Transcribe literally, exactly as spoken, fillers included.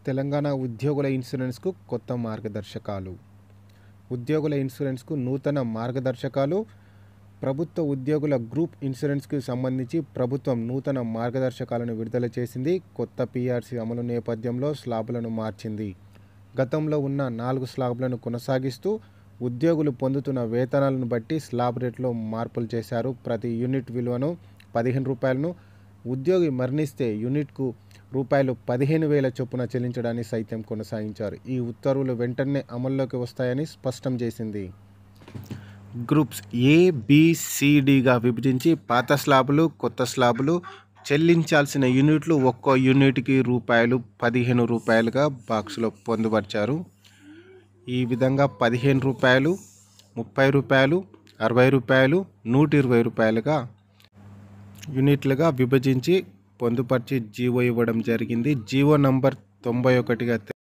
తెలంగాణ ఉద్యోగుల ఇన్సూరెన్స్కు కొత్త మార్గదర్శకాలు. ఉద్యోగుల ఇన్సూరెన్స్కు నూతన మార్గదర్శకాలు. ప్రభుత్వ ఉద్యోగుల గ్రూప్ ఇన్సూరెన్స్కి సంబంధించి ప్రభుత్వం నూతన మార్గదర్శకాలను విడుదల చేసింది. కొత్త పీఆర్సీ అమలు నేపథ్యంలో స్లాబులను మార్చింది. గతంలో ఉన్న నాలుగు స్లాబులను కొనసాగిస్తూ ఉద్యోగులు పొందుతున్న వేతనాలను బట్టి స్లాబ్ రేట్లో మార్పులు చేశారు. ప్రతి యూనిట్ విలువను పదిహేను రూపాయలను, ఉద్యోగి మరణిస్తే యూనిట్కు రూపాయలు పదిహేను వేల చొప్పున చెల్లించడాన్ని సైతం కొనసాగించారు. ఈ ఉత్తర్వులు వెంటనే అమల్లోకి వస్తాయని స్పష్టం చేసింది. గ్రూప్స్ ఏ, బి, సి, డిగా విభజించి పాత స్లాబులు, కొత్త స్లాబులు, చెల్లించాల్సిన యూనిట్లు ఒక్కో యూనిట్కి రూపాయలు పదిహేను రూపాయలుగా బాక్సులో పొందుపరిచారు. ఈ విధంగా పదిహేను రూపాయలు, ముప్పై రూపాయలు, అరవై రూపాయలు, నూట ఇరవై రూపాయలుగా యూనిట్లుగా విభజించి పొందుపరిచి జీవో ఇవ్వడం జరిగింది. జీవో నంబర్ తొంభై ఒకటిగా